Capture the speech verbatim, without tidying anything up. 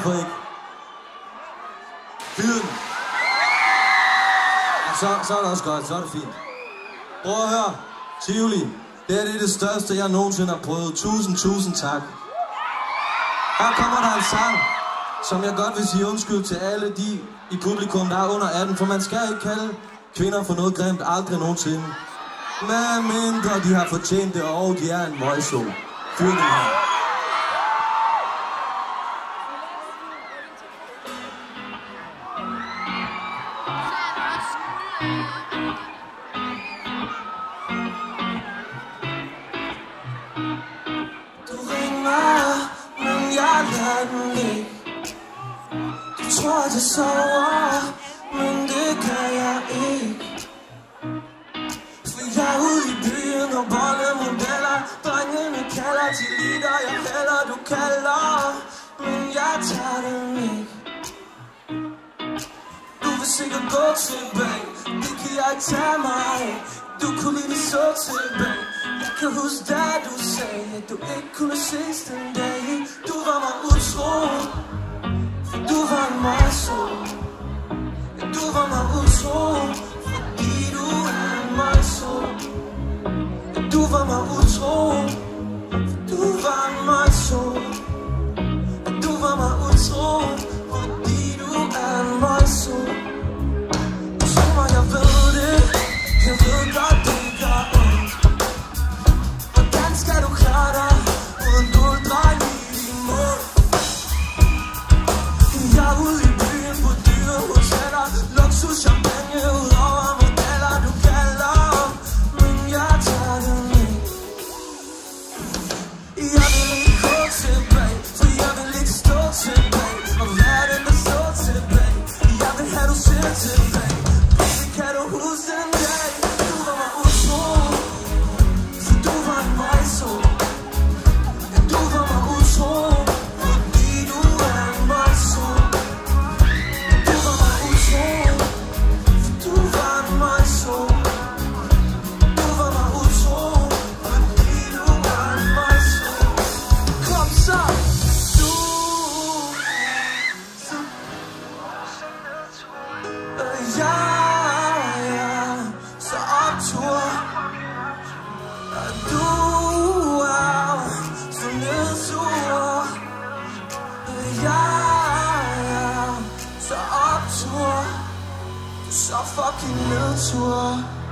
hvorfor ikke? Fyr den. Og så, så er det også godt, så er det fint. Prøv at høre, Tivoli. Det er det, det største, jeg nogensinde har prøvet. Tusind, tusind tak. Her kommer der en sang, som jeg godt vil sige undskyld til alle de i publikum, der er under atten. For man skal ikke kalde kvinder for noget grimt, aldrig nogensinde. Med mindre de har fortjent det, og de er en møgsol. Fyr den her. Du tror, at jeg sover, men det kan jeg ikke. For jeg er ude i byen og bollemodeller. Drengene kalder til liter, jeg hælder, du kalder, men jeg tager dem ikke. Du vil sikkert gå tilbage, det kan jeg ikke tage mig af. Du kunne lide mig så tilbage. Jeg kan huske da du sagde, at du ikke kunne ses den dag. Du var mig utro, for du var en møgsol. Du var mig utro, fordi du er en møgsol. Du var mig utro, for du var en møgsol. Du var mig utro, fordi du er en møgsol. Så må jeg ved det, jeg ved godt det gør ondt. Hvordan skal du klare dig uden gulddreng i din mund? Jeg er ude i byen på dyre hoteller, luksus champagne ud over modeller du kalder, men jeg tager dem ikke. Jeg vil ikke gå tilbage, for jeg vil ikke stå tilbage og være den der står tilbage. Jeg vil have du ser tilbage. Baby, kan du huske den dag du var mig utro, for du var en møgsol. Du var mig utro, fordi du er en møgsol. Du var mig utro, for du var en møgsol. Du var mig utro, fordi du var en møgsol. Kom så, du øh, ja, ja, så optur. Du er så nedtur. Ja, ja, så optur. Så fucking nedtur.